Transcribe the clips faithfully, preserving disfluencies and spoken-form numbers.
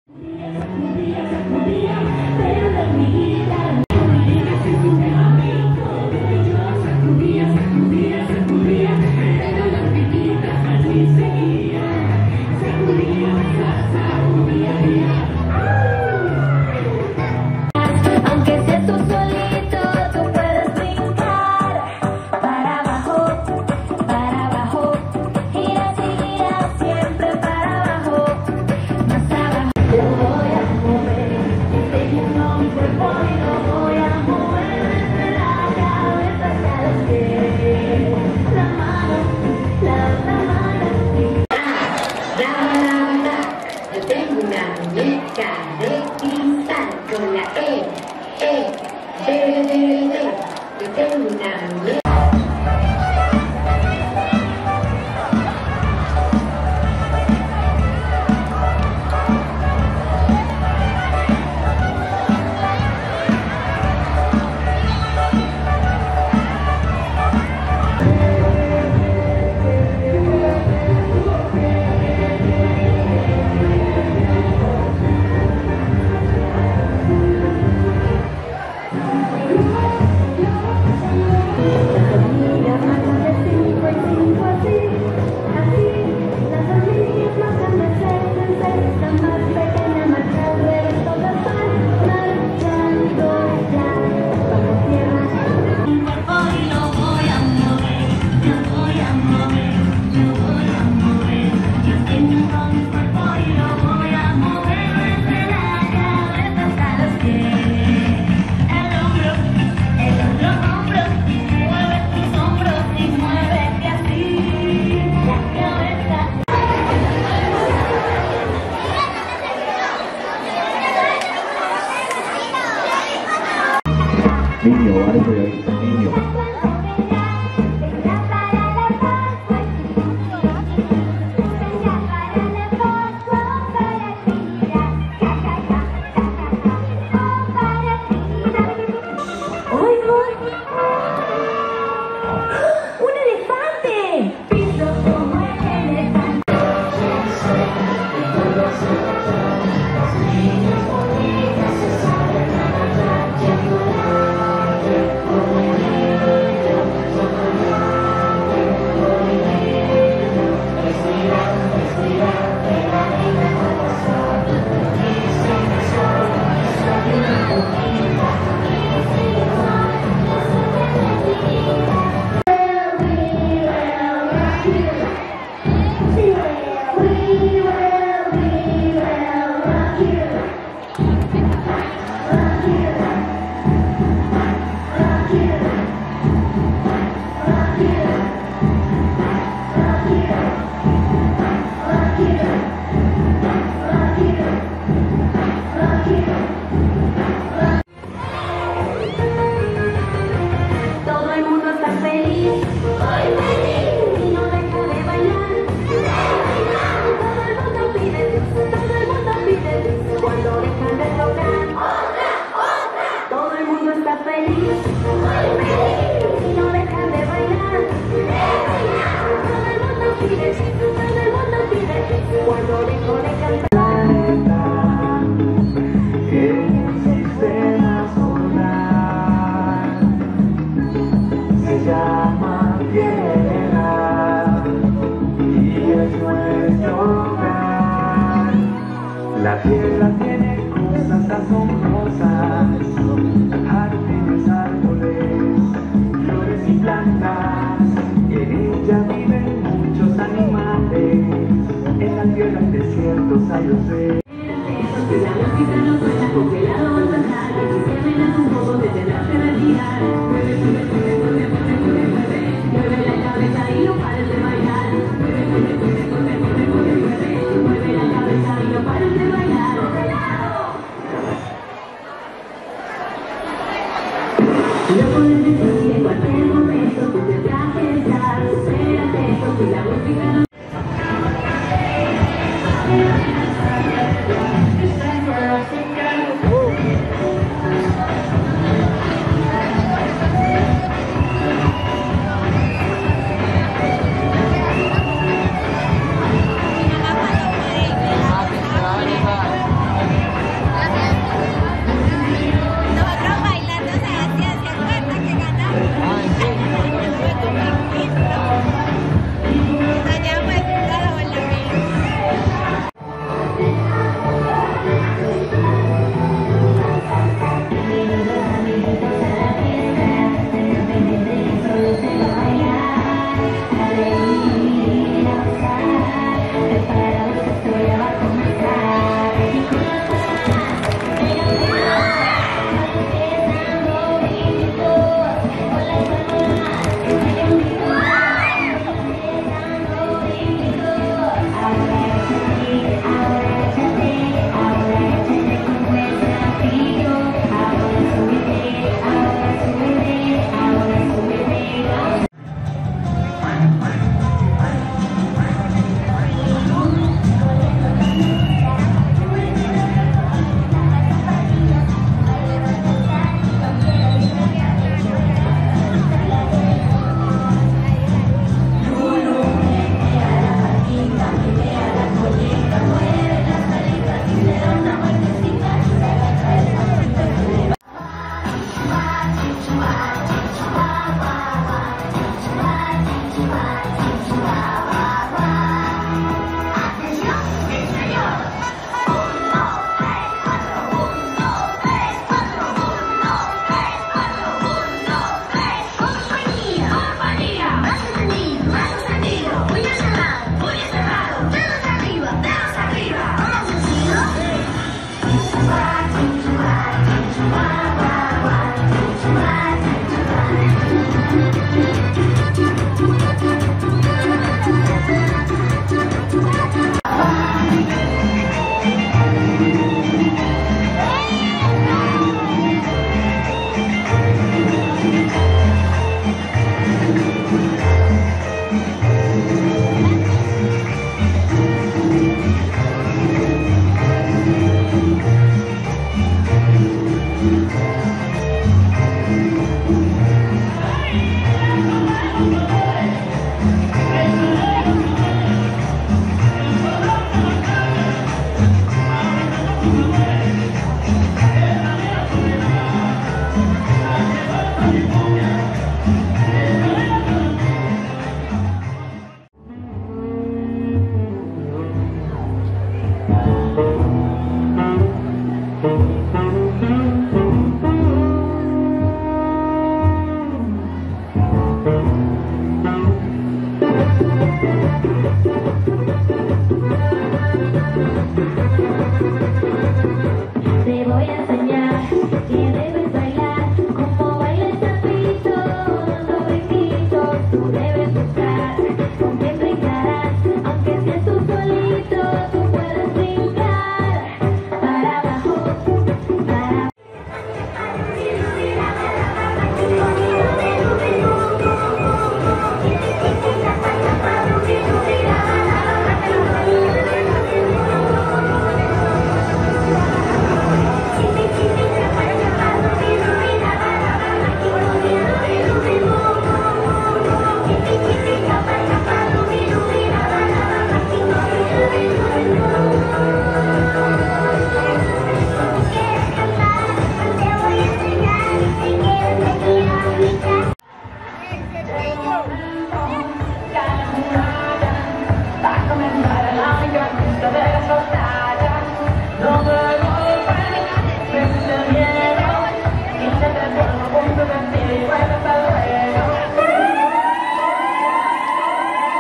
Niño, vale, por ahí, niño. La tierra tiene cosas asombrosas, jardines, árboles, flores y plantas. En ella viven muchos animales, en la tierra hay desiertos, hay océanos. Lo puedes decir en cualquier momento, tú tendrás que estar súper atento, que la música no... Arriba.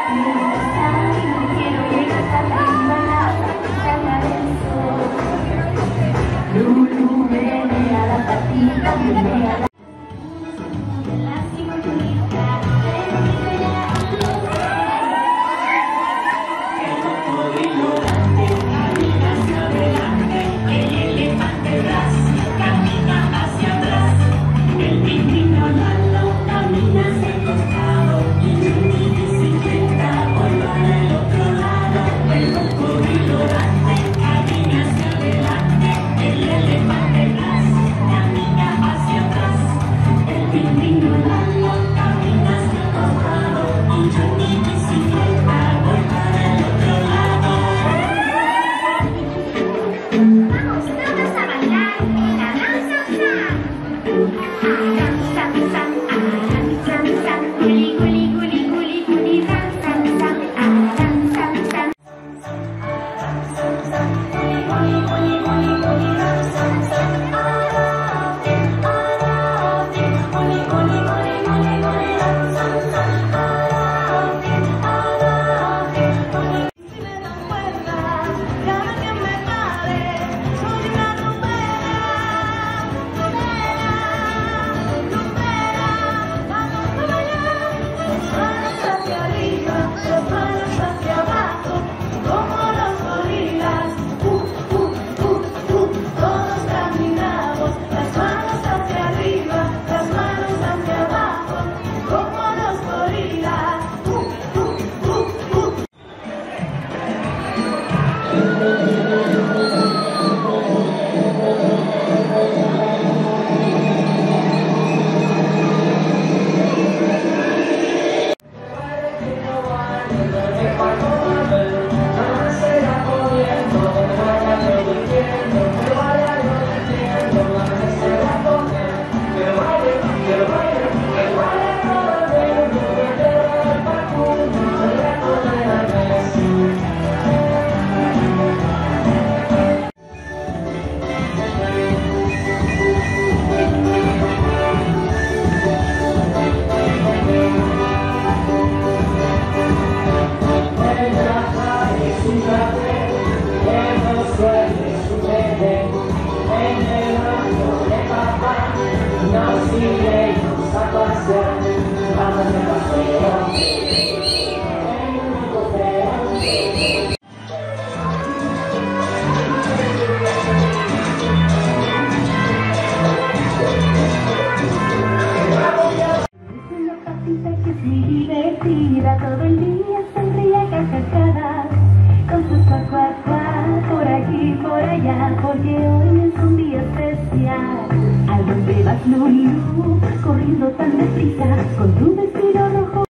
Todo el día sonríe a carcajadas con sus cuac, cuac, cuac, por aquí, por allá, porque hoy es un día especial. ¿A dónde vas, Lulu? Corriendo tan deprisa con tu vestido rojo.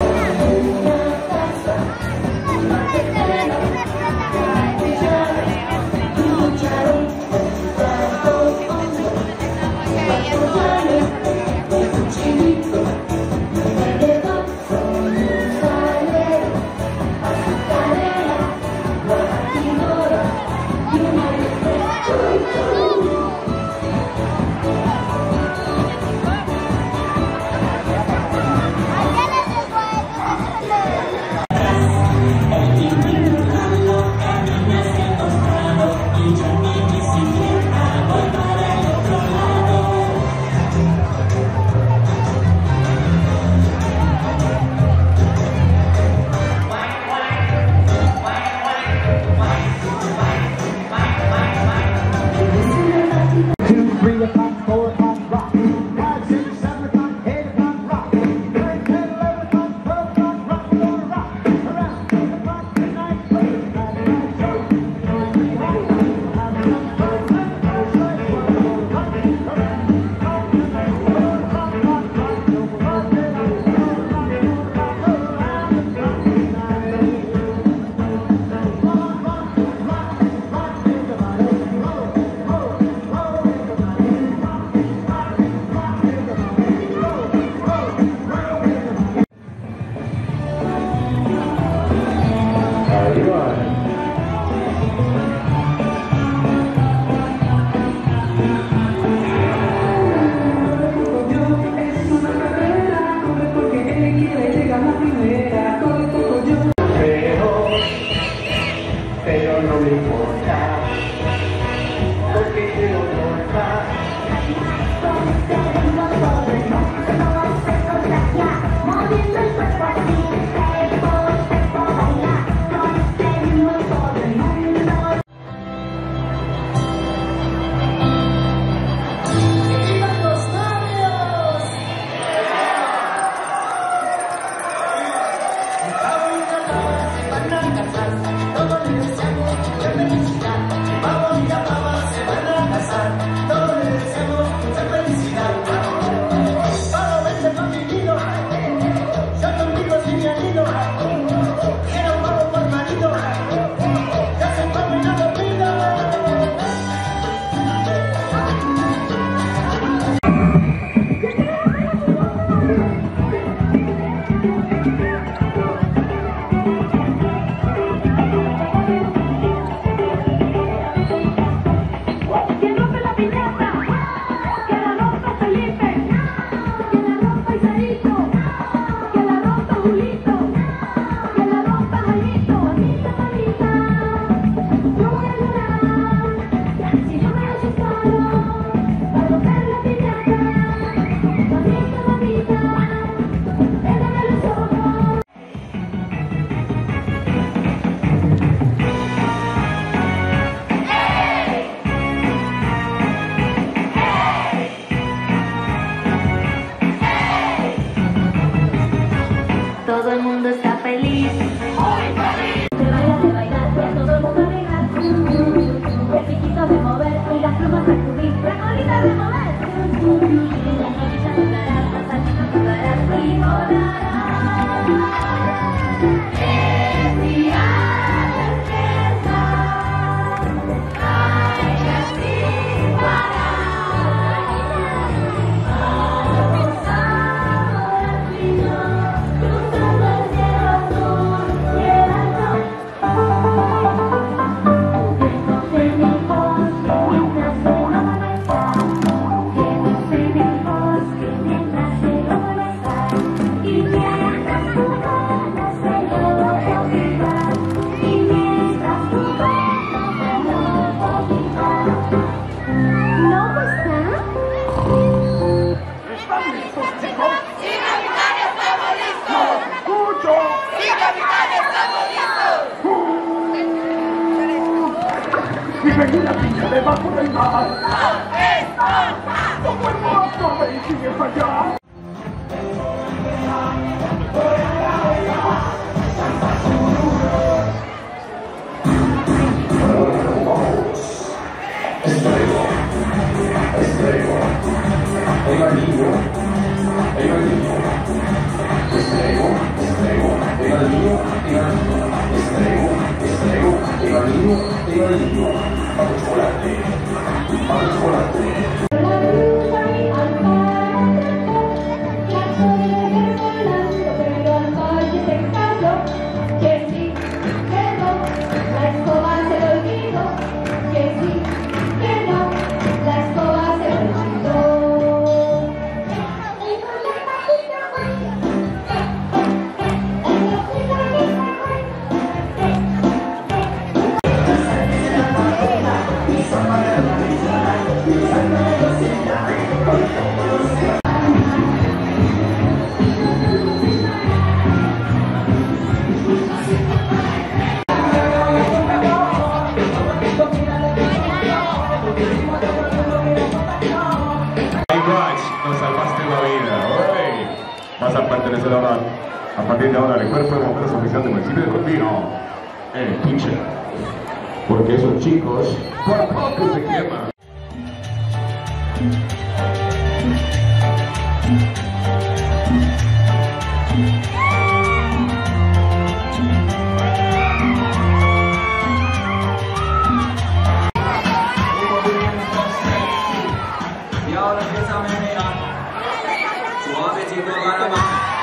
vive en una piña debajo del mar. Como hermoso y sigue fallar. Nos salvaste la vida, ¡oye! Vas a pertenecer ahora, a partir de ahora, al cuerpo de bomberos oficial del municipio de Colpino, el pinche. Porque esos chicos, por poco se queman. Y ahora empieza a menear. Suave, chicos, para más.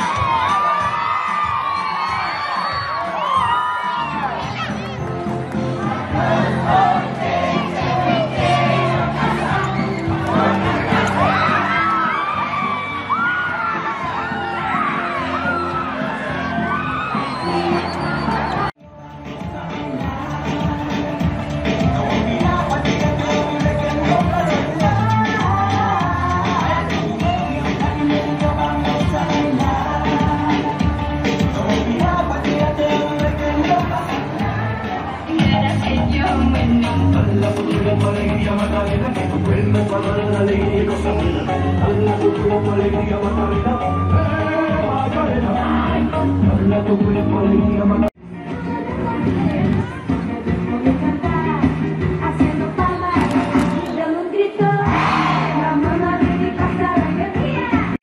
Haciendo palmas, dando un grito, la mamá de mi casa la energía.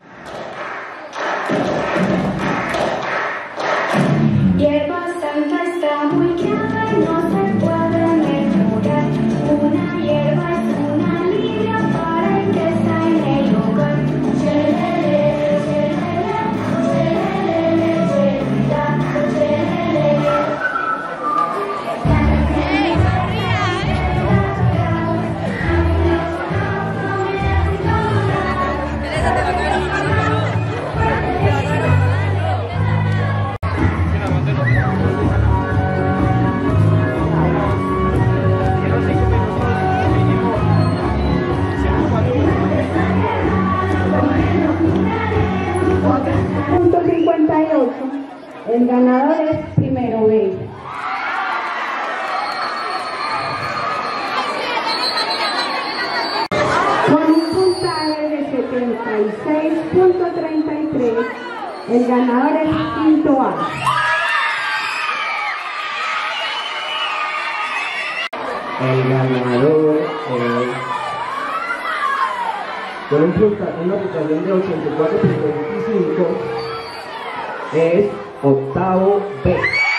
Hierba santa está muy clara y no se puede mejorar. Una hierba es una lidia para el que está en el hogar. Chelele, chelele, chelele, chelita, chelele. Punto cincuenta y ocho. El ganador es Primero B. Con un puntaje de setenta y seis punto treinta y tres, el ganador es Quinto A. El ganador es, con un puntaje, una puntuación de ochenta y cuatro punto veinticinco, es Octavo B.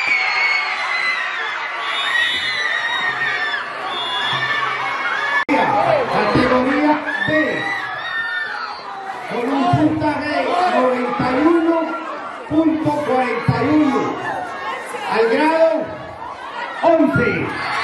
Categoría B, con un puntaje de noventa y uno punto cuarenta y uno, al grado once.